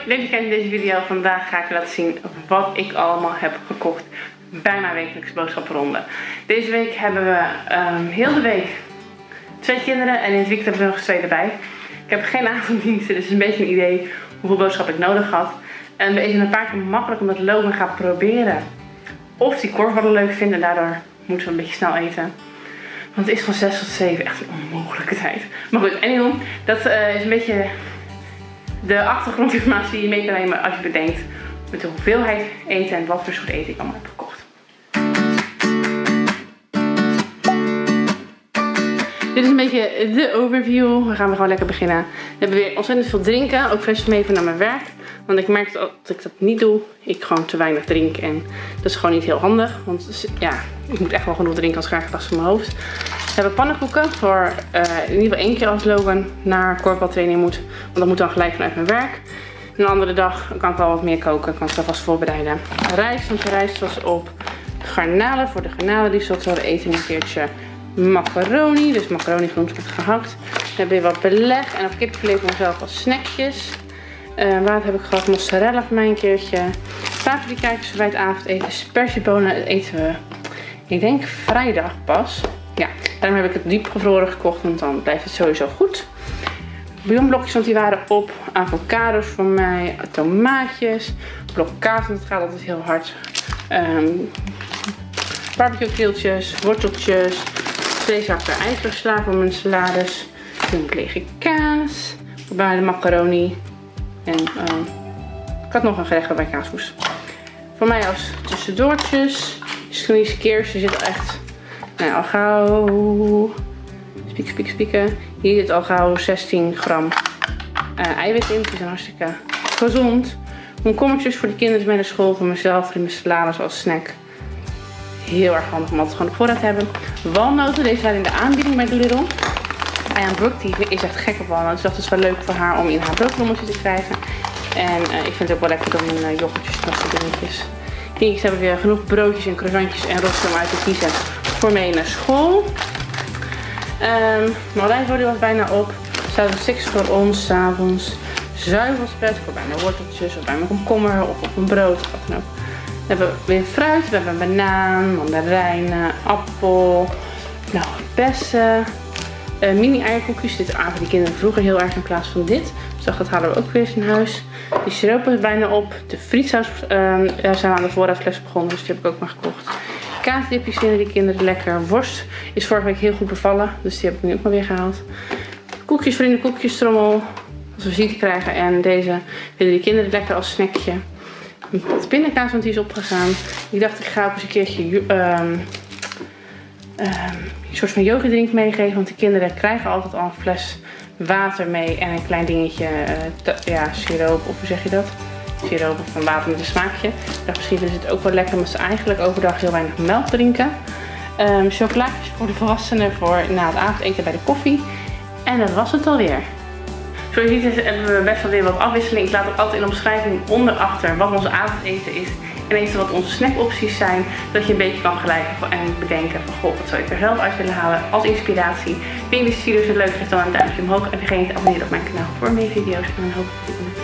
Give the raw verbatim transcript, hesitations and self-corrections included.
leuk dat je kijkt in deze video. Vandaag ga ik je laten zien wat ik allemaal heb gekocht bij mijn wekelijkse boodschappenronde. Deze week hebben we um, heel de week twee kinderen en in het weekend hebben we nog eens twee erbij. Ik heb geen avonddiensten, dus het is een beetje een idee hoeveel boodschappen ik nodig had. En we eten een paar keer makkelijk omdat Logan gaat proberen of hij korfballen leuk vindt en daardoor moeten we een beetje snel eten. Want het is van zes tot zeven echt een onmogelijke tijd. Maar goed, anyway, dat uh, is een beetje de achtergrondinformatie die je mee kan nemen als je bedenkt met de hoeveelheid eten en wat voor soort eten ik allemaal heb gekocht. Dit is een beetje de overview. We gaan gewoon lekker beginnen. We hebben weer ontzettend veel drinken. Ook flesjes mee naar mijn werk. Want ik merk dat ik dat niet doe. Ik gewoon te weinig drink. En dat is gewoon niet heel handig. Want ja, ik moet echt wel genoeg drinken als ik graag last van mijn hoofd. We hebben pannenkoeken voor uh, in ieder geval één keer als Logan naar korfbaltraining moet. Want dat moet dan gelijk vanuit mijn werk. En een andere dag kan ik wel wat meer koken. Kan ik het alvast voorbereiden. Rijst, want de rijst was op. Garnalen voor de garnalenrisotto. We eten een keertje macaroni, dus macaroni groenten met gehakt. We hebben weer wat beleg en op kipfilet voor mezelf als snackjes. Uh, wat heb ik gehad? Mozzarella voor mij een keertje. Paprikaatjes voor bij het avondeten. Sperziebonen eten we, ik denk vrijdag pas. Ja, daarom heb ik het diepgevroren gekocht, want dan blijft het sowieso goed. Bouillonblokjes, want die waren op. Avocados voor mij. Tomaatjes. Blok kaas, want het gaat altijd heel hard. Um, barbecue krieltjes. Worteltjes. Twee zakken ijzersla voor mijn salades. Een lege kaas. Bij de macaroni. En uh, ik had nog een gerecht bij kaasvoes. Voor mij als tussendoortjes. Schnitzel keers. Er zit echt nou, al gauw. Spiek, spiek, spieken. Hier zit al gauw zestien gram uh, eiwit in. Die zijn hartstikke gezond. Komkommertjes voor de kinderen bij de school. Voor mezelf en mijn salades als snack. Heel erg handig om altijd gewoon op voorraad te hebben. Walnoten, deze waren in de aanbieding bij Doolittle. Ayaan Brooke die is echt gek op walnoten. Dus dat is wel leuk voor haar om in haar broodrommeltje te krijgen. En uh, ik vind het ook wel lekker om mijn uh, yoghurtjes en dat soort dingetjes. Kindjes hebben weer genoeg broodjes en croissantjes en rostjes om uit te kiezen voor mee naar school. Um, mijn olijfolie was bijna op. Zouden sticks voor ons, 's avonds. Zuivelspread voor bij mijn worteltjes of bij mijn komkommer of op een brood of wat dan ook. We hebben weer fruit, we hebben een banaan, mandarijnen, appel, nou, bessen, uh, mini eierkoekjes. Dit aten die kinderen vroeger heel erg in plaats van dit. Dus dacht, dat halen we ook weer eens in huis. Die siroop is bijna op. De frietsaus uh, zijn we aan de voorraadfles begonnen, dus die heb ik ook maar gekocht. Kaasdipjes vinden die kinderen lekker. Worst is vorige week heel goed bevallen, dus die heb ik nu ook maar weer gehaald. Koekjes voor in de koekjestrommel, als we ziet krijgen. En deze vinden die kinderen lekker als snackje. Een pot pindakaas, want die is opgegaan. Ik dacht, ik ga ook eens een keertje um, um, een soort van yoghurtdrink meegeven. Want de kinderen krijgen altijd al een fles water mee en een klein dingetje, uh, ja, siroop, of hoe zeg je dat? Siroop of een water met een smaakje. Ik dacht, misschien vinden ze het ook wel lekker, omdat ze eigenlijk overdag heel weinig melk drinken. Um, chocolaatjes voor de volwassenen voor na het avondeten bij de koffie. En dat was het alweer. Zoals je ziet hebben we best wel weer wat afwisseling. Ik laat ook altijd in de omschrijving onderachter wat onze avondeten is. En even wat onze snackopties zijn. Zodat je een beetje kan gelijken en bedenken van goh, wat zou ik er zelf uit willen halen als inspiratie. Vind je deze video's leuk? Geef dan een duimpje omhoog. En vergeet niet te abonneren op mijn kanaal voor meer video's. En dan hoop ik dat je